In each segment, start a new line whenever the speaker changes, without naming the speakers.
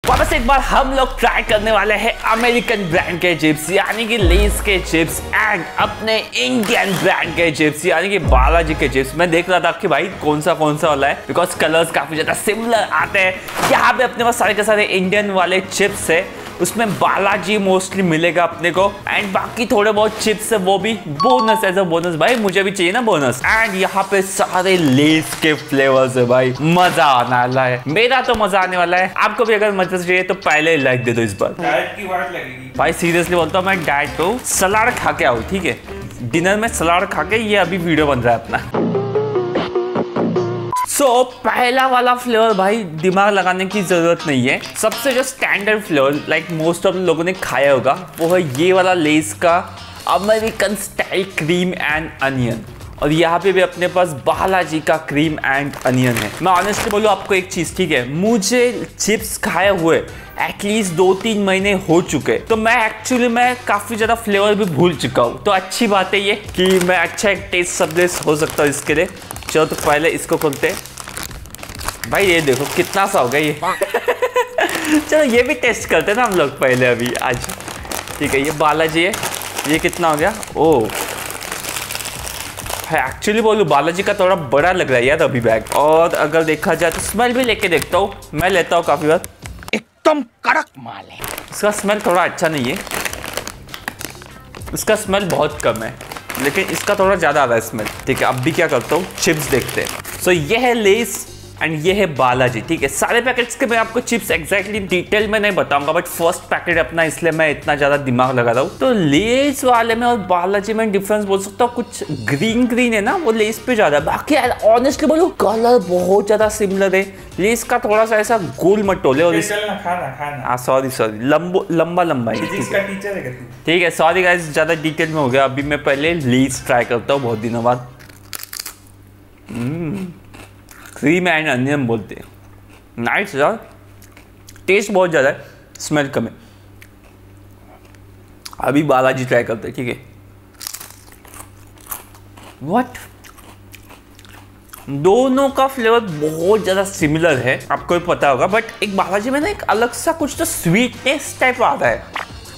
वापस एक बार हम लोग ट्राई करने वाले हैं अमेरिकन ब्रांड के चिप्स यानी कि लेस के चिप्स एंड अपने इंडियन ब्रांड के चिप्स यानी कि बालाजी के चिप्स। मैं देख रहा था कि भाई कौन सा वाला है बिकॉज कलर्स काफी ज्यादा सिमिलर आते हैं। यहाँ पे अपने पास सारे के सारे इंडियन वाले चिप्स है, उसमें बालाजी मोस्टली मिलेगा अपने को एंड बाकी थोड़े बहुत चिप्स है वो भी बोनस एज अ बोनस। भाई मुझे भी चाहिए ना बोनस। एंड यहाँ पे सारे लेस के फ्लेवर्स है भाई, मजा आने वाला है। मेरा तो मजा आने वाला है, आपको भी अगर मजा चाहिए तो पहले लाइक दे दो इस बार।
डाइट की वाट लगेगी
भाई सीरियसली बोलता हूँ, मैं डाइट पे हूँ। सलाद खा के आऊँ, ठीक है, डिनर में सलाद खा के ये अभी वीडियो बन रहा है अपना। पहला वाला फ्लेवर भाई दिमाग लगाने की जरूरत नहीं है। सबसे जो standard flavour like most of लोगों ने खाया होगा वो है ये वाला लेस का American style cream and onion. और यहाँ पे भी अपने पास बालाजी का क्रीम एंड अनियन है। मैं ऑनेस्टली बोलूँ आपको एक चीज, ठीक है, मुझे चिप्स खाए हुए एटलीस्ट 2-3 महीने हो चुके, तो मैं काफी ज्यादा फ्लेवर भी भूल चुका हूँ। तो अच्छी बात है ये कि मैं अच्छा एक टेस्ट सब्जेक्ट हो सकता हूँ इसके लिए। चलो तो पहले इसको खोलते भाई, ये देखो कितना सा हो गया ये। चलो ये भी टेस्ट करते हैं ना हम लोग पहले अभी आज, ठीक है। ये बालाजी है, ये कितना हो गया? ओ एक्चुअली बोलूँ बालाजी का थोड़ा बड़ा लग रहा है यार अभी बैग। और अगर देखा जाए तो स्मेल भी लेके देखता हूँ, मैं लेता हूँ काफी बार।
एकदम कड़क माल है।
इसका स्मेल थोड़ा अच्छा नहीं है, इसका स्मेल बहुत कम है, लेकिन इसका थोड़ा ज्यादा आ रहा है स्मेल। ठीक है, अब भी क्या करता हूँ, चिप्स देखते हैं। सो ये है लेस एंड ये है बालाजी, ठीक है। सारे पैकेट्स के मैं आपको चिप्स एग्जैक्टली डिटेल में नहीं बताऊंगा, बट फर्स्ट पैकेट अपना इसलिए मैं इतना ज्यादा दिमाग लगा रहा हूँ। तो लेस वाले में और बालाजी में डिफरेंस बोल सकता हूँ, कुछ ग्रीन है ना, वो लेस पे ज्यादा। बाकी ऑनेस्टली बोलो कलर बहुत ज्यादा सिमिलर है। लेस का थोड़ा सा ऐसा गोल मटोले और
खाना
सॉरी लंबा है। ठीक है, सॉरी गाइस, ज्यादा डिटेल में हो गया। अभी मैं पहले लेस ट्राई करता हूँ बहुत दिनों बाद। क्रीम एंड अनियन बोलते हैं, नाइस यार। टेस्ट बहुत ज़्यादा है, स्मेल कम है। अभी बालाजी ट्राई करते हैं, ठीक है। व्हाट, दोनों का फ्लेवर बहुत ज़्यादा सिमिलर है, आपको भी पता होगा, बट एक बालाजी में ना एक अलग सा कुछ तो स्वीटनेस टाइप आता है।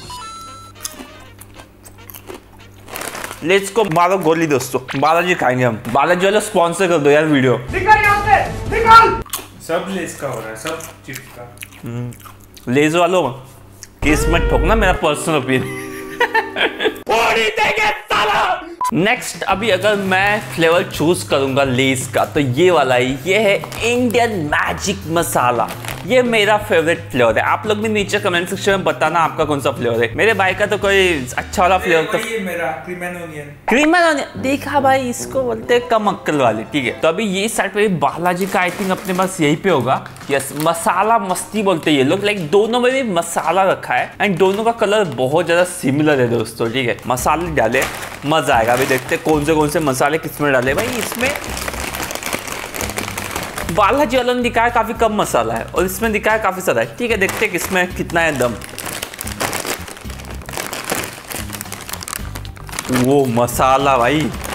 लेट्स को मारो गोली दोस्तों, बालाजी खाएंगे हम। बालाजी वाला स्पॉन्सर कर दो यार वीडियो।
निकल यहाँ से, निकल। सब लेस का हो रहा है, सब चिप्स का।
लेस वालों केस मत ठोकना, मेरा पर्सनल ओपिनियन। नेक्स्ट अभी अगर मैं फ्लेवर चूज करूंगा लेस का तो ये वाला ही, ये है इंडियन मैजिक मसाला। ये मेरा फेवरेट फ्लेवर है। आप लोग भी नीचे कमेंट सेक्शन में बताना आपका कौन सा फ्लेवर है। मेरे भाई का तो कोई अच्छा वाला फ्लेवर तो
ये मेरा क्रीम एंड ऑनियन
देखा भाई, इसको बोलते हैं कम अक्कल वाली, ठीक है। तो अभी ये साइड पे बालाजी का आई थिंक अपने पास यही पे होगा। यस, मसाला मस्ती बोलते हैं ये लोग। लाइक दोनों में भी मसाला रखा है एंड दोनों का कलर बहुत ज्यादा सिमिलर है दोस्तों, ठीक है। मसाले डाले, मजा आएगा। अभी देखते हैं कौन से मसाले किसमें डाले। भाई इसमें बालाजी वालों ने दिखाया काफी कम मसाला है और इसमें दिखाया काफी ज्यादा है, ठीक है। देखते हैं किसमें कितना है दम। वो मसाला भाई,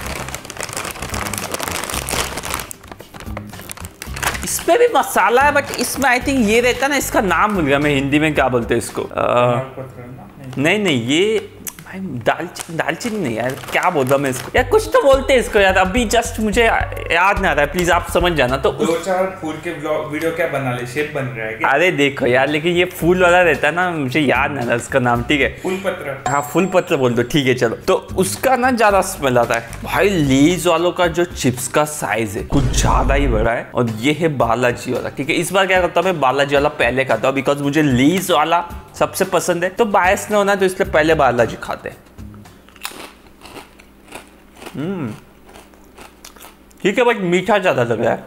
इसमें भी मसाला है, बट इसमें आई थिंक ये रहता है ना, इसका नाम भूल गया मैं हिंदी में, क्या बोलते हैं इसको। नहीं ये दालचीनी नहीं यार, क्या बोलता मैं इसको यार, कुछ तो बोलते हैं इसको यार। अभी जस्ट मुझे याद नहीं आ रहा है, प्लीज आप समझ जाना। तो
2-4 फूल के वीडियो क्या बना ले, शेप बन रहा है क्या?
अरे देखो यार, लेकिन ये फूल वाला रहता है ना, मुझे याद नहीं आ रहा उसका नाम, ठीक है।
फूल पत्र,
हाँ फूल पत्र बोल दो, ठीक है चलो। तो उसका ना ज्यादा स्मेल आता है। भाई लेज वालों का जो चिप्स का साइज है कुछ ज्यादा ही बड़ा है। और ये है बालाजी वाला, ठीक है। इस बार क्या करता हूँ मैं, बालाजी वाला पहले खाता हूँ बिकॉज मुझे लेज वाला सबसे पसंद है। तो बायस न होना, तो इसलिए पहले बालाजी खाते हैं। ठीक है, बट मीठा ज्यादा लग रहा है।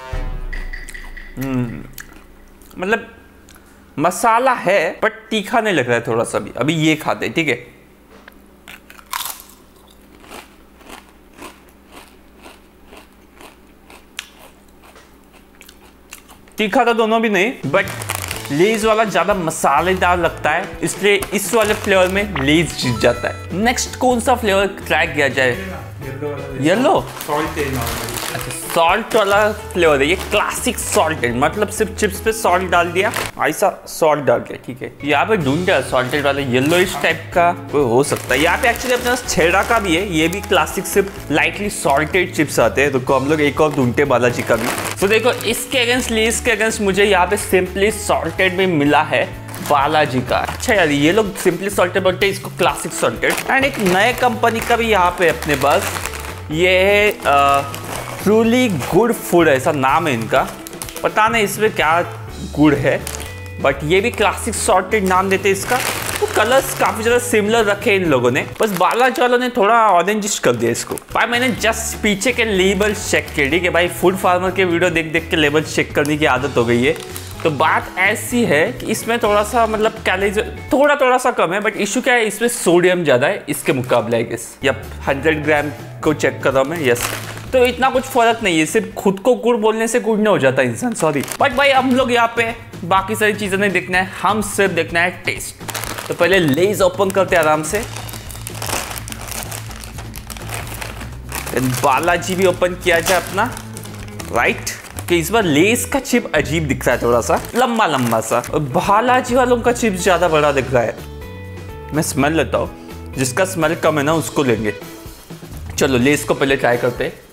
मतलब मसाला है बट तीखा नहीं लग रहा है थोड़ा सा भी। अभी ये खाते हैं, ठीक है। तीखा तो दोनों भी नहीं, बट लेज वाला ज्यादा मसालेदार लगता है, इसलिए इस वाले फ्लेवर में लेज जीत जाता है। नेक्स्ट कौन सा फ्लेवर ट्राई किया जाए? येलो सॉल्ट वाला फ्लेवर है ये, क्लासिक सॉल्टेड, मतलब सिर्फ चिप्स पे सॉल्ट डाल दिया, ऐसा सॉल्ट डाल दिया, ठीक है। यहाँ पे ढूंढा सॉल्टेड वाला येलोइश टाइप का कोई हो सकता है। यहाँ पे एक्चुअली अपने पास छेड़ा का भी है, ये भी क्लासिक सिर्फ लाइटली सॉल्टेड चिप्स आते हैं। तो हम लोग एक और ढूंढते बालाजी का भी। तो देखो इसके अगेंस्ट लेस के अगेंस्ट मुझे यहाँ पे सिंपली सॉल्टेड में मिला है बालाजी का। अच्छा यार, ये लोग सिंपली सॉल्टेड बोलते हैं, इसको क्लासिक सॉल्टेड। एंड एक नए कंपनी का भी यहाँ पे अपने पास, ये है ट्रूली गुड फूड, ऐसा नाम है इनका। पता नहीं इसमें क्या गुड़ है, बट ये भी क्लासिक सॉल्टेड नाम देते हैं इसका। तो कलर्स काफ़ी ज़्यादा सिमिलर रखे इन लोगों ने, बस बालाजी वालों ने थोड़ा ऑरेंजिश कर दिया इसको। भाई मैंने जस्ट पीछे के लेबल चेक किए, ठीक है भाई, फूड फार्मर के वीडियो देख देख के लेबल चेक करने की आदत हो गई है। तो बात ऐसी है कि इसमें थोड़ा सा मतलब कैलोरी थोड़ा सा कम है, बट इशू क्या है, इसमें सोडियम ज़्यादा है इसके मुकाबले आई गेस। यप 100 ग्राम को चेक कर रहा हूँ मैं, यस। तो इतना कुछ फर्क नहीं है, सिर्फ खुद को गुड़ बोलने से गुड़ नहीं हो जाता इंसान, सॉरी। बट भाई हम लोग यहाँ पे बाकी सारी चीज़ें नहीं देखना है, हम सिर्फ देखना है टेस्ट। तो पहले लेज ओपन करते हैं आराम से, बालाजी भी ओपन किया जाए अपना, राइट। कि इस बार लेस का चिप अजीब दिख रहा है, थोड़ा सा लंबा लंबा सा, और बालाजी वालों का चिप ज़्यादा बड़ा दिख रहा है। मैं स्मेल लेता हूँ, जिसका स्मेल कम है ना उसको लेंगे। चलो लेस को पहले ट्राई करते हैं।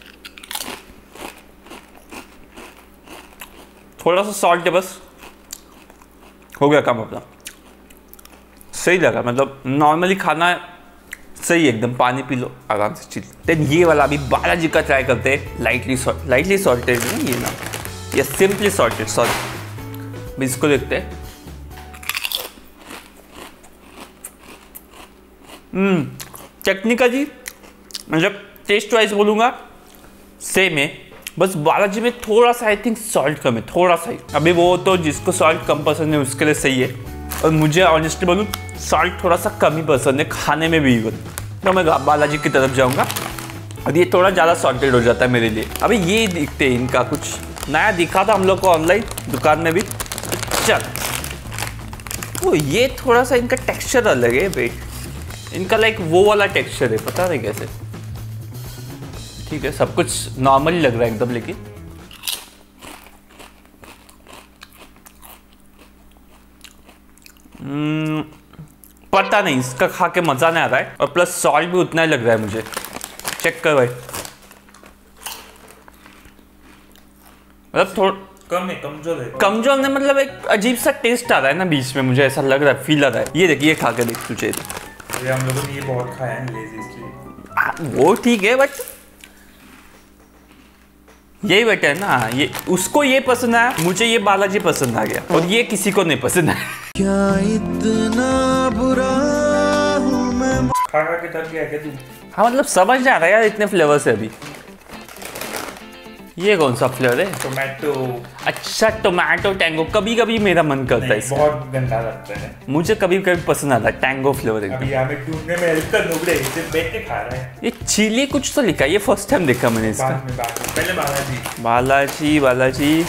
थोड़ा सा सॉल्ट है बस, हो गया काम अपना। सही लगा, मतलब नॉर्मली खाना सही है एकदम, पानी पी लो आराम से चिल। देन ये वाला अभी बालाजी का ट्राई करते हैं, लाइटली सॉल्टेड है ये ना, या सिंपली सॉल्टेड, सॉरी। इसको देखते हैं। टेक्निकली मतलब टेस्ट वाइज बोलूँगा सेम है, बस बालाजी में थोड़ा सा आई थिंक सॉल्ट कम है, थोड़ा सा ही। अभी वो तो जिसको सॉल्ट कम पसंद है उसके लिए सही है, और मुझे ऑनेस्टली बोलूँ सॉल्ट थोड़ा सा कम ही पसंद है खाने में भी इवन। तो मैं बालाजी की तरफ जाऊँगा, और ये थोड़ा ज़्यादा सॉल्टेड हो जाता है मेरे लिए। अभी ये दिखते हैं, इनका कुछ नया दिखा था हम लोग को ऑनलाइन दुकान में भी। चल वो ये थोड़ा सा इनका टेक्स्चर अलग है वेट, इनका लाइक वो वाला टेक्स्चर है, पता नहीं कैसे। ठीक है, सब कुछ नॉर्मल लग रहा है एकदम, लेकिन पता नहीं, इसका खा के मजा नहीं आ रहा है, और प्लस सॉल्ट भी उतना ही लग रहा है मुझे। चेक कर भाई, मतलब थोड़ा
कम है,
कमजोर नहीं, मतलब एक अजीब सा टेस्ट आ रहा है ना बीच में, मुझे ऐसा लग रहा है, फील आ रहा है। ये देखिए, खा के देख तुझे,
हम लोगों ने ये बहुत खाया है लेज़, इसलिए
वो ठीक है, बट यही बेटर है ना। ये उसको ये पसंद आया, मुझे ये बालाजी पसंद आ गया, और ये किसी को नहीं पसंद आया।
क्या इतना बुरा हूं मैं?
खा के थक गया क्या तू?
हाँ मतलब समझ नहीं आ रहा यार इतने फ्लेवर से। अभी ये कौन सा फ्लेवर है?
टोमेटो।
अच्छा, टोमेटो टैंगो। कभी कभी मेरा मन करता है इसका,
बहुत गंदा लगता है
मुझे कभी कभी पसंद आता है टैंगो फ्लेवर एकदम।
अभी हमें ढूंढने में हेल्प कर लोग रहे, सिर्फ बैठ के खा रहे हैं।
ये चिली कुछ तो लिखा है, ये फर्स्ट टाइम देखा मैंने इसका।
बाद में पहले बालाजी।
बालाजी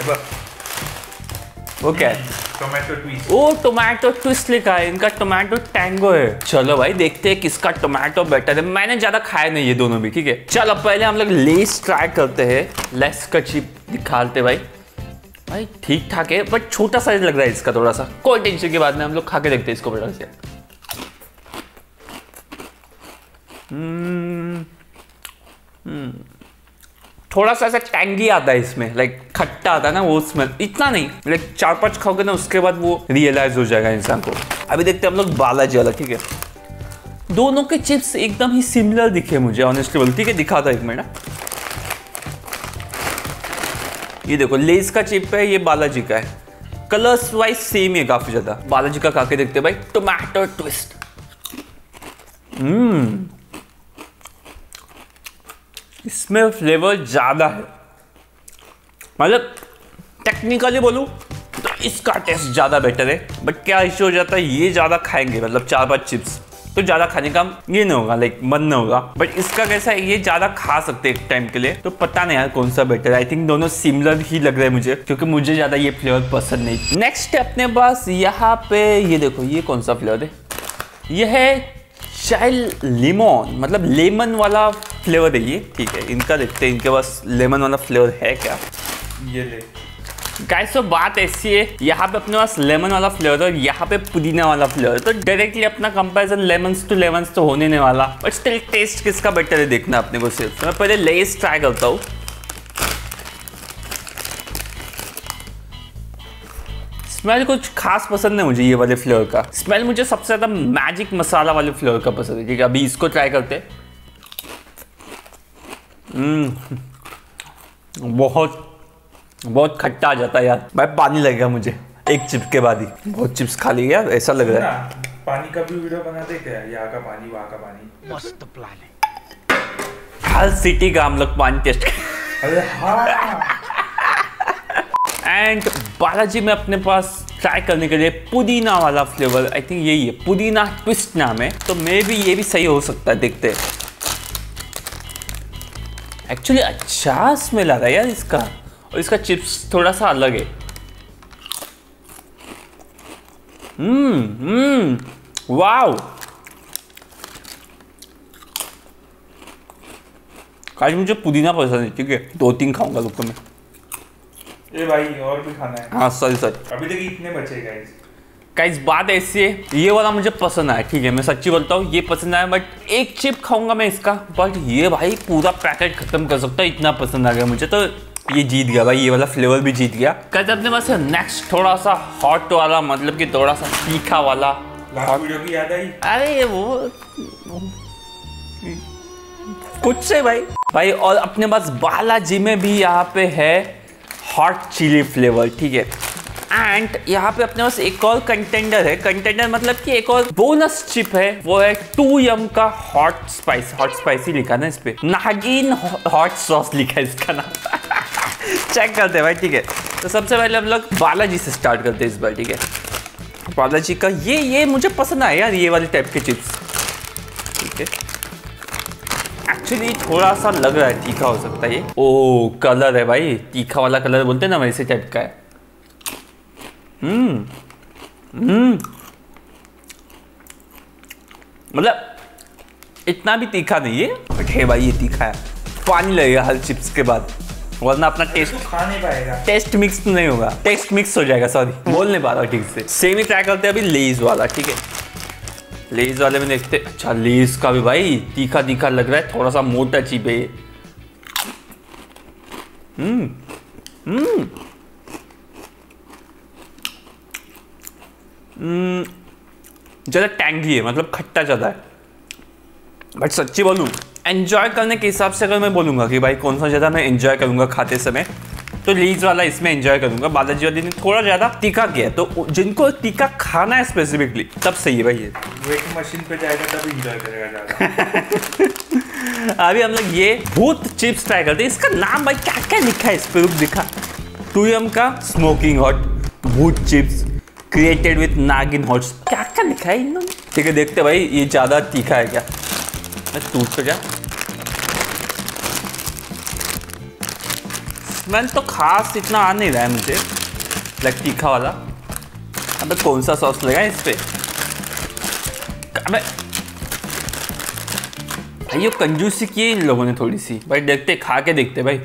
वो क्या है?
Tomato twist.
ओ टोमेटो ट्विस्ट लिखा है, इनका टोमेटो टैंगो है। चलो भाई देखते हैं किसका टोमेटो बेटर है। मैंने ज्यादा खाया नहीं ये दोनों भी, ठीक है। चलो पहले हम लोग लेस ट्राई करते हैं। लेस का चिप दिखाते भाई। भाई ठीक ठाक है, बट छोटा साइज लग रहा है इसका थोड़ा सा। कोई टेंशन के बाद में हम लोग खा के देखते हैं इसको बड़ा से। थोड़ा सा ऐसा टैंगी आता है इसमें, लाइक खट्टा आता है ना वो स्मेल, इतना नहीं, लाइक 4-5 खाओगे ना उसके बाद वो रियलाइज हो जाएगा इंसान को। अभी देखते हैं हम लोग बालाजी वाला, ठीक है। दोनों के चिप्स एकदम ही सिमिलर दिखे मुझे ऑनेस्टली बोल, ठीक है। दिखाता एक मिनट। ये देखो लेस का चिप है, ये बालाजी का है। कलर्स वाइज सेम है काफी ज्यादा। बालाजी का खा के देखते भाई, टोमेटो ट्विस्ट। इसमें फ्लेवर ज़्यादा है, मतलब टेक्निकली बोलूँ तो इसका टेस्ट ज़्यादा बेटर है। बट क्या इश्यू हो जाता है, ये ज़्यादा खाएंगे, मतलब 4-5 चिप्स तो ज़्यादा खाने का ये नहीं होगा, लाइक मन नहीं होगा। बट इसका कैसा है, ये ज़्यादा खा सकते हैं एक टाइम के लिए। तो पता नहीं यार कौन सा बेटर है। आई थिंक दोनों सिमिलर ही लग रहे हैं मुझे, क्योंकि मुझे ज़्यादा ये फ्लेवर पसंद नहीं। नेक्स्ट अपने पास यहाँ पे ये देखो, ये कौन सा फ्लेवर है, ये है चाइल्ड लेमन, मतलब लेमन वाला फ्लेवर है ये, ठीक है। इनका देखते हैं इनके पास लेमन वाला फ्लेवर है क्या।
ये ले
गाइस, तो बात ऐसी है, यहाँ पे अपने पास लेमन वाला फ्लेवर और यहाँ पे पुदीना वाला फ्लेवर, तो डायरेक्टली अपना कंपैरिजन लेमन्स तो होने नहीं वाला, बट स्टिल टेस्ट किसका बेटर है देखना अपने को सिर्फ। तो मैं पहले लेस ट्राई करता हूँ। स्मेल कुछ खास पसंद नहीं मुझे ये वाले फ्लेवर का। स्मेल मुझे सबसे ज्यादा मैजिक मसाला वाले फ्लेवर का पसंद है, ठीक है। अभी इसको ट्राई करते हैं। बहुत खट्टा आ जाता है यार भाई, पानी लगेगा मुझे एक चिप्स के बाद ही। बहुत चिप्स खा ली यार, ऐसा लग रहा है।
पानी का भी वीडियो बनाते क्या, यहाँ का पानी वहाँ का पानी।
मस्त प्लान है।
हर सिटी का हम लोग पानी टेस्ट
अरे हाँ।
एंड बालाजी में अपने पास ट्राई करने के लिए पुदीना वाला फ्लेवर, आई थिंक यही है, पुदीना ट्विस्ट नाम है, तो मे भी ये भी सही हो सकता है, देखते हैं। एक्चुअली अच्छा स्मेल आ रहा है यार इसका, और इसका चिप्स थोड़ा सा अलग है। वाओ, काश मुझे पुदीना पसंद है, ठीक है। 2-3 खाऊंगा रुको मैं।
ए भाई और भी खाना है।
हाँ सॉरी
अभी तक इतने बचे
गाइस, बात ऐसी है, ये वाला मुझे पसंद आया, ठीक है। मैं सच्ची बोलता हूँ ये पसंद आया, बट एक चिप खाऊंगा मैं इसका, बट ये भाई पूरा पैकेट खत्म कर सकता है, इतना पसंद आ गया मुझे। तो ये जीत गया भाई, ये वाला फ्लेवर भी जीत गया। कहते अपने पास नेक्स्ट थोड़ा सा हॉट वाला, मतलब कि थोड़ा सा तीखा वाला।
लास्ट वीडियो की याद आई?
अरे वो कुछ से भाई। और अपने पास बालाजी में भी यहाँ पे है हॉट चिली फ्लेवर, ठीक है। एंड यहाँ पे अपने पास एक और कंटेंडर है, कंटेंडर मतलब कि एक और बोनस चिप है, वो है 2yum का हॉट स्पाइसी लिखा ना इस पे, नागिन हॉट सॉस लिखा है इसका नाम। चेक करते हैं भाई, ठीक है। तो सबसे पहले हम लोग बालाजी से स्टार्ट करते हैं इस बार, ठीक है। बालाजी का ये मुझे पसंद आया यार, ये वाले टाइप के चिप्स, ठीक है। एक्चुअली थोड़ा सा लग रहा है तीखा हो सकता है ये। ओ कलर है भाई, तीखा वाला कलर बोलते हैं ना, वैसे टाइप का है। मतलब इतना भी तीखा नहीं है, बट है भाई ये तीखा है। पानी लगेगा हर चिप्स के बाद, वरना अपना टेस्ट
तो खा नहीं पाएगा।
टेस्ट मिक्स नहीं होगा, टेस्ट मिक्स हो जाएगा, सॉरी बोल नहीं पा रहा ठीक से। सेम ही ट्राई करते हैं अभी लेज वाला, ठीक है। लेज वाले में देखते, अच्छा लेज का भी भाई तीखा तीखा लग रहा है, थोड़ा सा मोटा चिप है। ज़्यादा टैंगी है, मतलब खट्टा ज़्यादा है। बट सच्ची बोलूँ, एंजॉय करने के हिसाब से अगर मैं बोलूँगा कि भाई कौन सा ज़्यादा मैं एंजॉय करूँगा खाते समय, तो लीज वाला इसमें एंजॉय करूँगा। बालाजी वाली ने थोड़ा ज़्यादा तीखा किया है, तो जिनको तीखा खाना है स्पेसिफिकली तब सही है भाई ये।
वेट मशीन पे जाएगा तब एंजॉय करेगा ज़्यादा।
अभी हम लोग ये भूत चिप्स ट्राई करते हैं। इसका नाम भाई क्या क्या लिखा है इस पर, रुक दिखा। 2yum का स्मोकिंग हॉट भूत चिप्स क्रिएटेड विथ नागिन हॉट्स, क्या क्या लिखा है इन्होंने, ठीक है। देखते भाई ये ज़्यादा तीखा है क्या, टूट तो जा। स्मेल तो खास इतना आ नहीं रहा है मुझे, लाइक तीखा वाला। अबे कौन सा सॉस लगा है इस पे, अबे भाई ये कंजूसी की है इन लोगों ने थोड़ी सी। भाई देखते, खा के देखते भाई।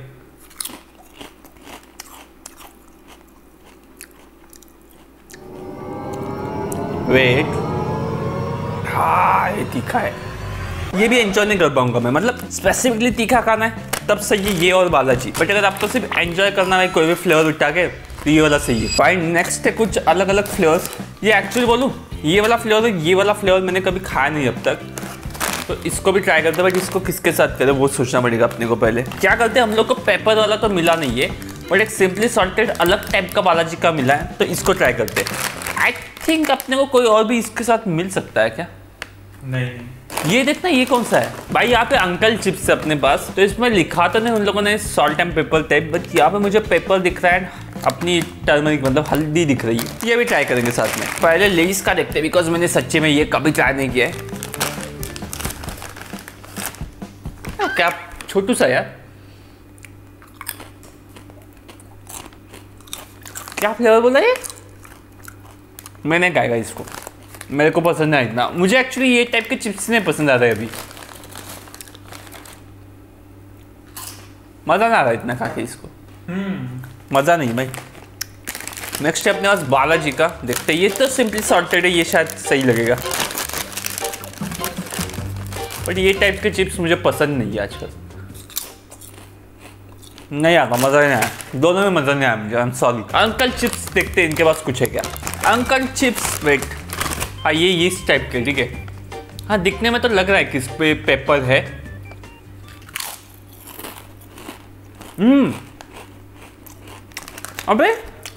वेट, हाँ ये तीखा है, ये भी एंजॉय नहीं कर पाऊंगा मैं, मतलब स्पेसिफिकली तीखा खाना है तब सही है ये और बालाजी। बट अगर आपको सिर्फ एंजॉय करना है कोई भी फ्लेवर उठा के, तो ये वाला सही है। फाइन, नेक्स्ट है कुछ अलग अलग फ्लेवर्स। ये एक्चुअली बोलूँ, ये वाला फ्लेवर मैंने कभी खाया नहीं अब तक, तो इसको भी ट्राई करते हैं। बट इसको किसके साथ करें वो सोचना पड़ेगा अपने को पहले। क्या करते हैं, हम लोग को पेपर वाला तो मिला नहीं है, बट एक सिंपली सॉल्टेड अलग टाइप का बालाजी का मिला है, तो इसको ट्राई करते हैं। आई थिंक अपने को कोई और भी इसके साथ मिल सकता है क्या?
नहीं,
ये देखना, ये कौन सा है भाई, यहाँ पे अंकल चिप्स है अपने पास, तो इसमें लिखा तो नहीं उन लोगों ने salt and pepper type, but यहाँ पे मुझे पेपर दिख रहा है, अपनी टर्मरिक मतलब हल्दी दिख रही है। ये भी ट्राई करेंगे साथ में। पहले लेज का देखते हैं, बिकॉज मैंने सच्चे में ये कभी ट्राई नहीं किया है। क्या छोटू सा यार, क्या फ्लेवर बोला ये, मैंने खाएगा इसको, मेरे को पसंद है इतना। मुझे एक्चुअली ये टाइप के चिप्स नहीं पसंद आ रहे अभी। मज़ा ना आ रहा इतना खा के इसको, मज़ा नहीं भाई। नेक्स्ट है अपने पास बालाजी का, देखते हैं। ये तो सिंपली सॉर्टेड है, ये शायद सही लगेगा, बट ये टाइप के चिप्स मुझे पसंद नहीं है आजकल, नहीं आता, मज़ा नहीं आया, दोनों में मज़ा नहीं आया मुझे। I am sorry. Uncle chips देखते हैं इनके पास कुछ है क्या। अंकल चिप्स, वेट, हाँ ये इस टाइप के, ठीक है। हाँ दिखने में तो लग रहा है कि इस पे पेपर है। अबे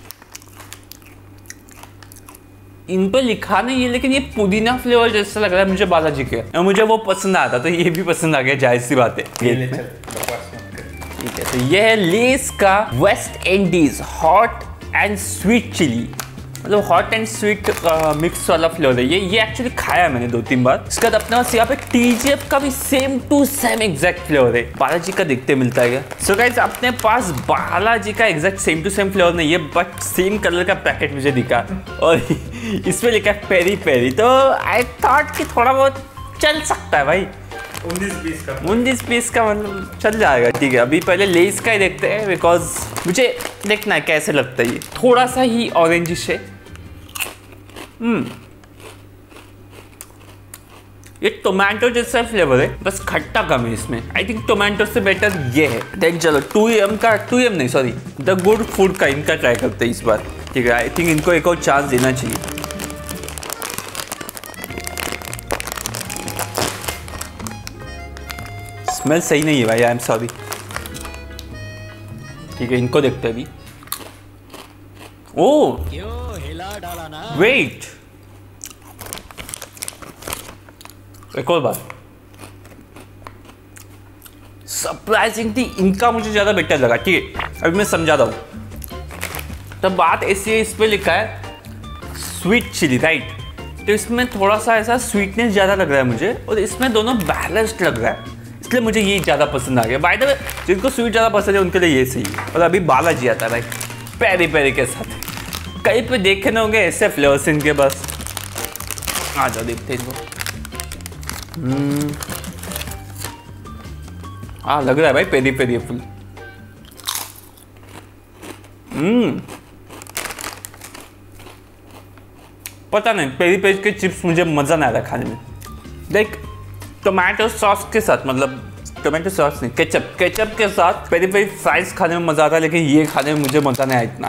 इन पे लिखा नहीं है, लेकिन ये पुदीना फ्लेवर जैसा लग रहा है मुझे बालाजी के, और मुझे वो पसंद आया था तो ये भी पसंद आ गया, जाहिर सी बात है। ठीक है, तो ये है लेस का West Indies hot and sweet chilli, मतलब हॉट एंड स्वीट मिक्स वाला फ्लेवर है ये एक्चुअली खाया है मैंने 2-3 बार। इसके बाद अपने पास यहाँ पे TGF का भी same to same exact flavour है। बालाजी का देखते मिलता है क्या? सो गाइस अपने पास बालाजी का exact same to same flavour नहीं है, बट सेम कलर का पैकेट मुझे दिखा और इसमें लिखा है पेरी पेरी, तो आई थॉट कि थोड़ा बहुत चल सकता है भाई। 19-20 का मतलब चल जाएगा, ठीक है। अभी पहले लेस का ही देखते हैं, बिकॉज मुझे देखना है कैसे लगता है ये। थोड़ा सा ही ऑरेंजिश है। ये टोमेटो जैसा फ्लेवर है, बस खट्टा कम है इसमें। आई थिंक टोमेटो से बेटर ये है। देन चलो 2M नहीं सॉरी द गुड फूड का इनका ट्राई करते हैं इस बार, ठीक है। आई थिंक इनको एक और चांस देना चाहिए। स्मेल सही नहीं है भाई, आई एम सॉरी। ठीक है, इनको देखते हैं अभी। ओह वेट, एक और बार, सरप्राइजिंगली इनका मुझे ज्यादा बेटर लगा, ठीक है। अभी मैं समझाता हूँ। तो बात ऐसी है, इस पे लिखा है स्वीट चिली, राइट? तो इसमें थोड़ा सा ऐसा स्वीटनेस ज्यादा लग रहा है मुझे, और इसमें दोनों बैलेंस्ड लग रहा है, इसलिए मुझे ये ज़्यादा पसंद आ गया। बाय द वे जिनको स्वीट ज़्यादा पसंद है उनके लिए ये सही है। और अभी बालाजी आता है भाई पेरी पेरी के साथ, कहीं पे देखे ना होंगे ऐसे फ्लेवर्स इनके पास। आ जाओ देखते हैं इनको। हाँ लग रहा है भाई पेरी पेरी फुल। पता नहीं, पेरी पेरी के चिप्स मुझे मज़ा नहीं आ रहा खाने में। देख टोमेटो सॉस के साथ, मतलब टोमेटो सॉस नहीं, केचप के साथ पेरी पेरी फ्राइज खाने में मजा आता है, लेकिन ये खाने में मुझे मजा नहीं आया इतना।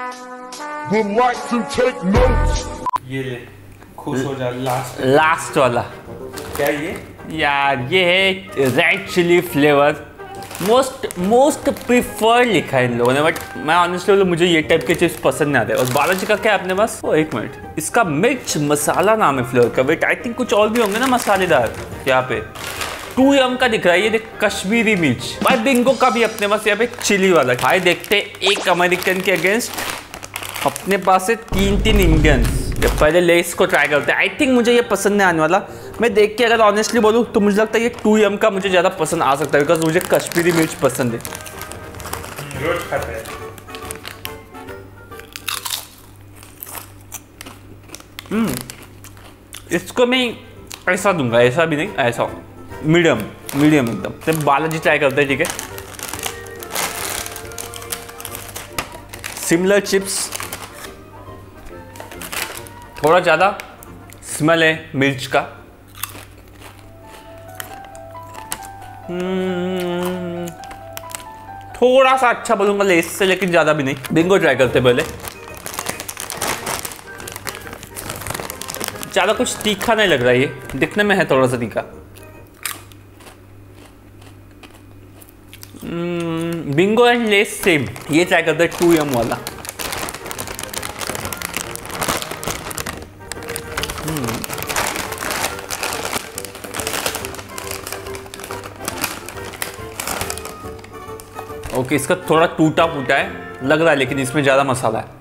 ये ले, खुश हो जा।
लास्ट वाला
क्या ये
यार? ये है red chilli flavour, most preferred लिखा है इन लोगों ने, बट मैं ऑनेस्टली मुझे ये टाइप के चिप्स पसंद नहीं आते। और बालाजी का क्या है अपने पास? ओ एक मिनट, इसका मिर्च मसाला नाम है फ्लेवर का। वेट आई थिंक कुछ और भी होंगे ना मसालेदार। यहाँ पे 2M का दिख रहा है, ये देख कश्मीरी मिर्च। भाई बिंगो का भी अपने पास यहाँ पे चिली वाला। भाई देखते एक अमेरिकन के अगेंस्ट अपने पास है 3 इंडियंस। पहले लेस को ट्राई करते हैं। आई थिंक मुझे ये पसंद नहीं आने वाला। मैं देख के अगर ऑनेस्टली बोलूँ तो मुझे लगता है ये 2M का मुझे ज़्यादा पसंद आ सकता है, बिकॉज मुझे कश्मीरी मिर्च पसंद है।
रोज खाते हैं।
इसको मैं ऐसा दूंगा, ऐसा भी नहीं, ऐसा मीडियम एकदम। तो बालाजी ट्राई करते हैं, ठीक है। सिमिलर चिप्स, थोड़ा ज़्यादा स्मेल है मिर्च का। थोड़ा सा अच्छा बोलूंगा लेस से, लेकिन ज़्यादा भी नहीं। बिंगो ट्राई करते पहले। ज़्यादा कुछ तीखा नहीं लग रहा है, ये दिखने में है थोड़ा सा तीखा। Bingo and Lay's same. ये ट्राई करते हैं 2M वाला। ओके, इसका थोड़ा टूटा फूटा है लग रहा है, लेकिन इसमें ज़्यादा मसाला है।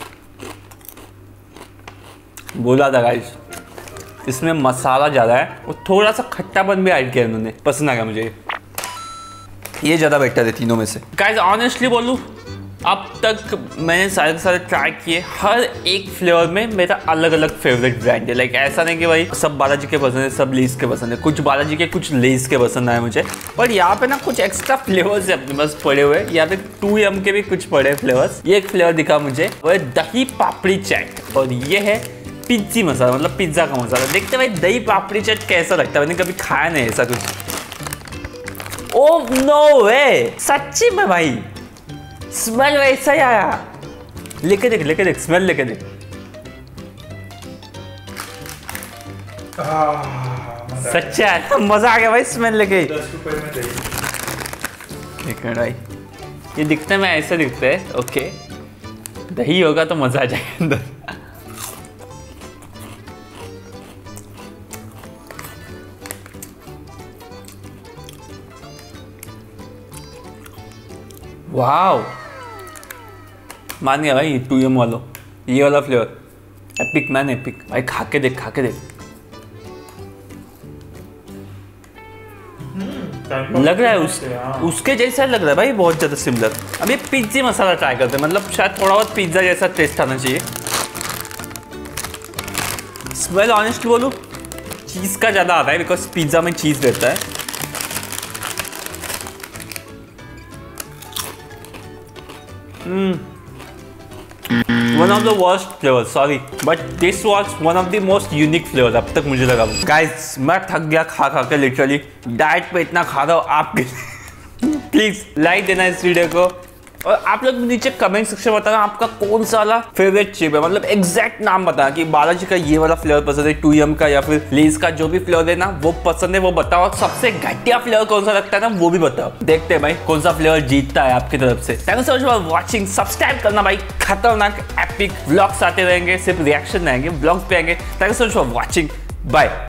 बोला था गाइस, इसमें मसाला ज़्यादा है और थोड़ा सा खट्टापन भी ऐड किया उन्होंने। पसंद आ गया मुझे ये ज़्यादा बेटर है तीनों में से। गाइस ऑनेस्टली बोलूँ अब तक मैंने सारे के सारे ट्राई किए, हर एक फ्लेवर में मेरा अलग अलग फेवरेट ब्रांड है। लाइक ऐसा नहीं कि भाई सब बालाजी के पसंद है, सब लेस के पसंद है, कुछ बालाजी के कुछ लेस के पसंद आए मुझे। पर यहाँ पे ना कुछ एक्स्ट्रा फ्लेवर्स है अपने पास पड़े हुए। यहाँ पे 2M के भी कुछ पड़े फ्लेवर्स। ये एक फ्लेवर दिखा मुझे, वो है दही पापड़ी चाट, और ये है पिज्जी मसाला, मतलब पिज्जा का मसाला। देखते भाई दही पापड़ी चाट कैसा लगता है, मैंने कभी खाया नहीं ऐसा कुछ। ओह नो वे, सच्ची में भाई स्मेल वैसा ही आया। लेके देख स्मेल लेके देख। सच्चा है, मजा आ गया भाई स्मेल लेके।
10 रुपए में दही।
एक मिनट भाई, ये दिखते में ऐसे दिखते हैं। ओके, दही होगा तो मजा आ जाएगा अंदर। वाओ, मान गया भाई 2M वाला, ये वाला फ्लेवर एपिक मैन, एपिक भाई। खा के देख लग रहा है उसके जैसा लग रहा है भाई, बहुत ज्यादा सिमिलर। अब ये पिज्जी मसाला ट्राई करते हैं, मतलब शायद थोड़ा बहुत पिज्जा जैसा टेस्ट आना चाहिए। स्मेल ऑनेस्टली बोलूं चीज का ज्यादा आता है, बिकॉज पिज्जा में चीज रहता है। One of the worst flavors, sorry, but this was one of the most unique flavors अब तक मुझे लगा। Guys, मैं थक गया खा के, लिटरली डाइट पे इतना खा रहा हूँ आपके। प्लीज लाइक देना इस वीडियो को, और आप लोग नीचे कमेंट सेक्शन में बताना आपका कौन सा वाला फेवरेट चिप है, मतलब एग्जैक्ट नाम बताना कि बालाजी का ये वाला फ्लेवर पसंद है, 2M का या फिर लेस का जो भी फ्लेवर है ना वो पसंद है वो बताओ। सबसे घटिया फ्लेवर कौन सा लगता है ना वो भी बताओ। देखते हैं भाई कौन सा फ्लेवर जीतता है आपकी तरफ से। Thank you so much for watching, subscribe करना भाई। खतरनाक एपिक व्लॉग्स आते रहेंगे, सिर्फ रिएक्शन आएंगे, व्लॉग्स पे आएंगे। Thank you so much for watching, bye.